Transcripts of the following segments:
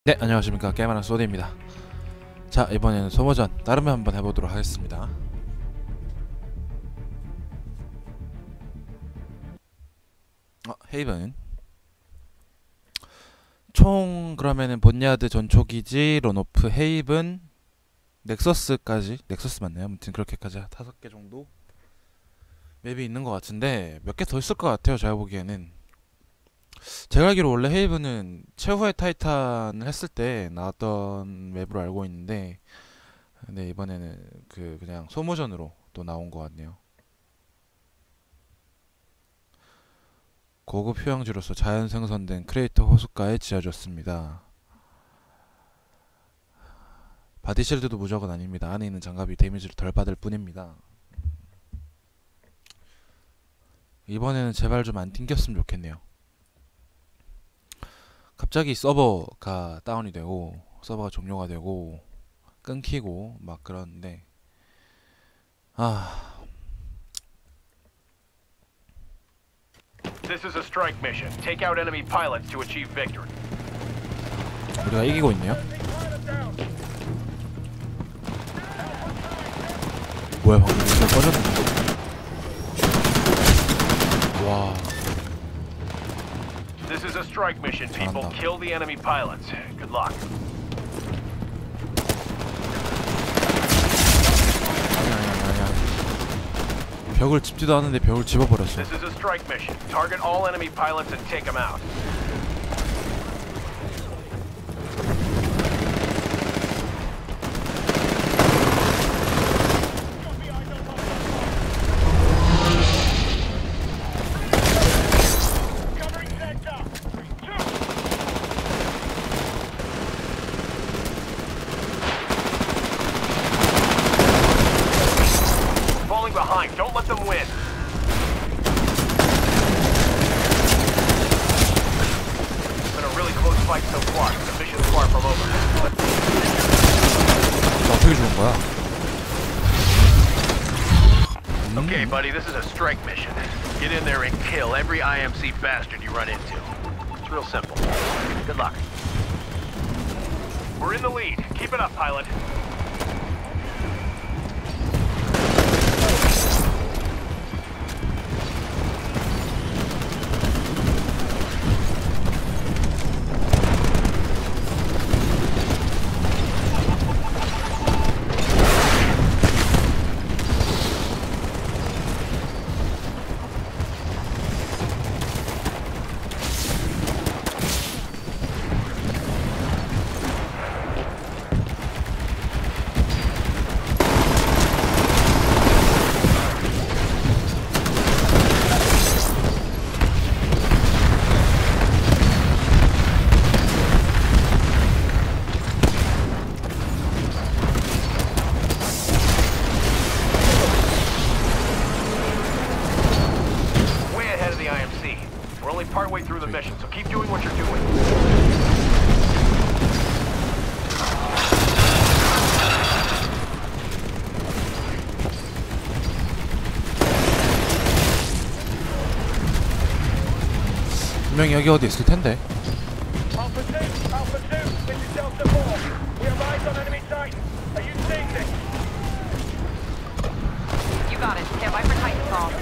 네, 안녕하십니까. 게임하는 소드입니다. 자, 이번에는 소모전 나름의 한번 해보도록 하겠습니다. 헤이븐 총 그러면은 본야드 전초기지 런오프 헤이븐 넥서스까지, 넥서스 맞나요? 아무튼 그렇게까지 5개 정도 맵이 있는 것 같은데 몇 개 더 있을 것 같아요. 제가 보기에는. 제가 알기로 원래 헤이븐은 최후의 타이탄을 했을 때 나왔던 맵으로 알고 있는데, 근데 이번에는 그냥 소모전으로 또 나온 것 같네요. 고급 휴양지로서 자연 생성된 크레이터 호숫가에 지어졌습니다. 바디실드도 무적은 아닙니다. 안에 있는 장갑이 데미지를 덜 받을 뿐입니다. 이번에는 제발 좀 안 튕겼으면 좋겠네요. 갑자기 서버가 다운이 되고 서버가 종료가 되고 끊기고 막 그러는데, This is a strike mission. Take out enemy pilots to achieve victory. 우리가 이기고 있네요. 뭐야, 방금 이거 꺼졌는데? 와, This is a strike mission, people. 잘한다. Kill the enemy pilots. Good luck. 아니야. 벽을 짚지도 않는데 벽을 집어버렸어. This is a strike mission. Target all enemy pilots and take them out. Falling behind. Don't let them win. It's been a really close fight so far. The mission's far from over. 나 어떻게 죽은 거야? Okay, buddy, this is a strike mission. Get in there and kill every IMC bastard you run into. It's real simple. Good luck. We're in the lead. Keep it up, pilot. Partway through the mission, so keep doing what you're doing. 분명히 여기 어디 있을 텐데. Alpha 2, this is Delta 4. We have eyes on enemy Titan. Are you seeing this? You got it. Stand by for Titanfall.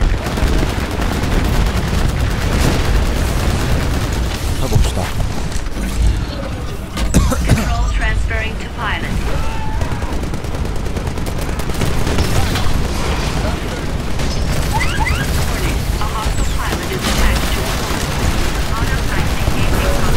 해봅시다. Control transferring to pilot. Warning, a hostile pilot is attached to a autopilot engaging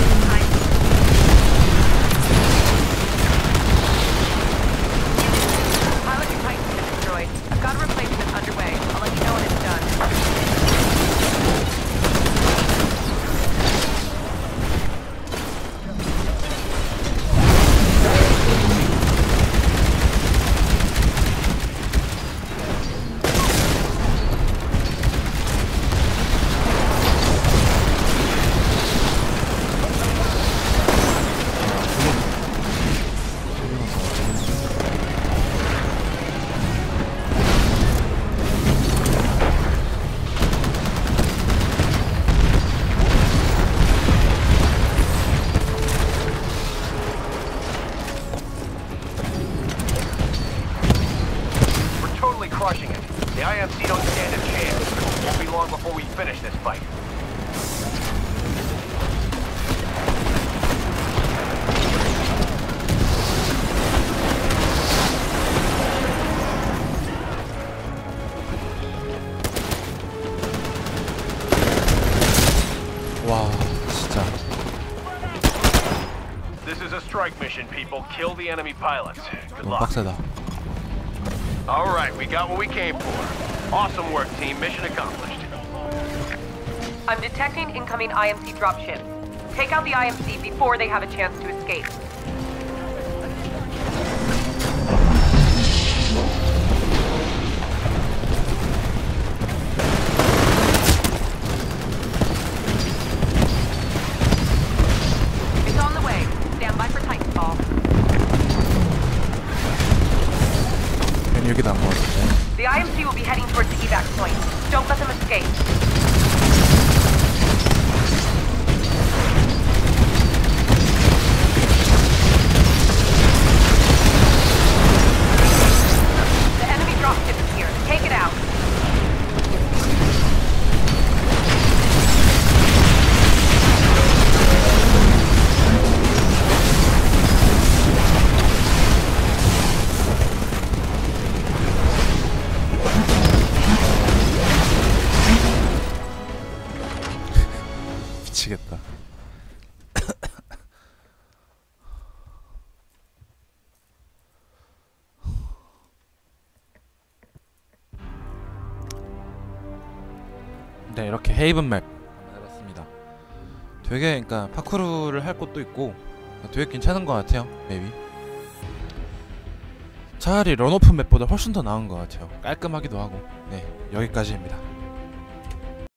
This is a strike mission, people. Kill the enemy pilots. Good 너무 luck. 빡세다. All right, we got what we came for. Awesome work, team. Mission accomplished. I'm detecting incoming IMC dropships. Take out the IMC before they have a chance to escape. It's on the way. Stand by for Titanfall. 괜히 여기다 안 먹었는데. The IMC will be heading towards the evac point. Don't let them escape. The enemy dropship is here. Take it out. 미치겠다. 네, 이렇게 헤이븐 맵 한번 해봤습니다. 되게 그러니까 파쿠르를 할 곳도 있고 되게 괜찮은 것 같아요. 맵이 차라리 런오프 맵보다 훨씬 더 나은 것 같아요. 깔끔하기도 하고. 네, 여기까지입니다.